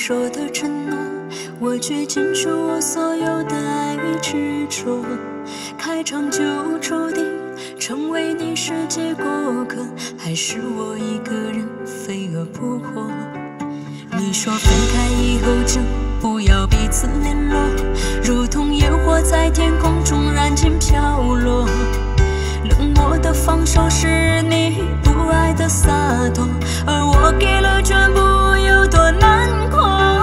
说的承诺，我却倾注我所有的爱与执着。开场就注定成为你世界过客，还是我一个人飞蛾扑火？你说分开以后就不要彼此联络，如同烟火在天空中燃尽飘落。冷漠的放手是你不爱的洒脱，而我给了全部有多难过。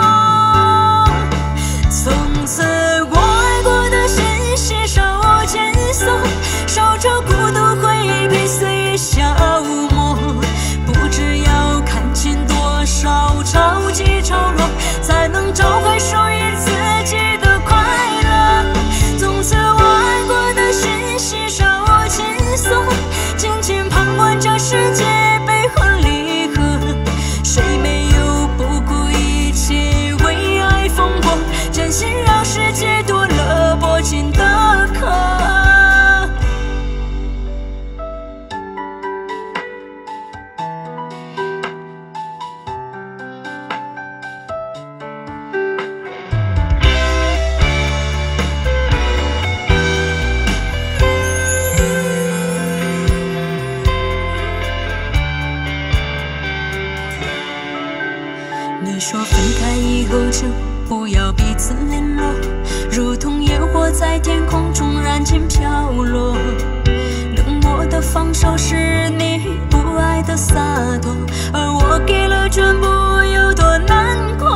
从此我爱过的心携手牵手，守着孤独回忆被岁月消磨。不知要看尽多少潮起潮落，才能找回属于自己的快乐。从此我爱过的心携手牵手，静静旁观这世界悲欢离合。谁没有不顾一切为爱疯狂，真心让世界多了薄情的客。你说分开以后就不要彼此联络，如同烟火在天空中燃尽飘落。冷漠的放手是你不爱的洒脱，而我给了全部有多难过。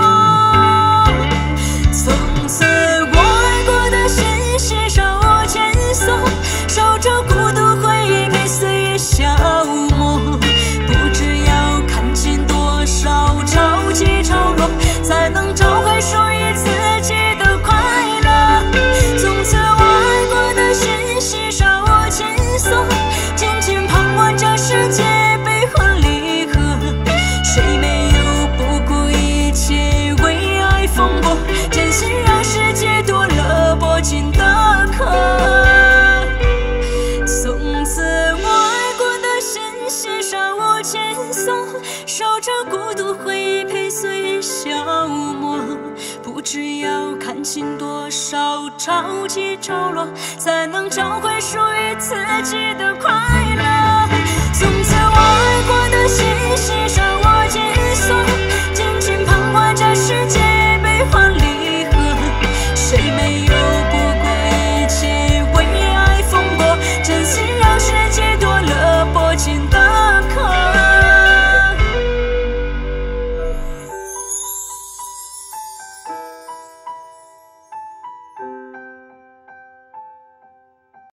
从此我爱过的心携手牵手，守着孤独回忆被岁月消磨。不知要看尽多少潮起潮落，才能找回属于自己的快乐。从此我爱过的心携手牵手，静静旁观这世界悲欢离合。谁没有不顾一切为爱疯狂，真心让世界多了薄情的客。从此我爱过的心携手牵手，守着孤独回忆陪岁月消磨。不知要看尽多少潮起潮落，才能找回属于自己的快乐。从此我爱过的心携手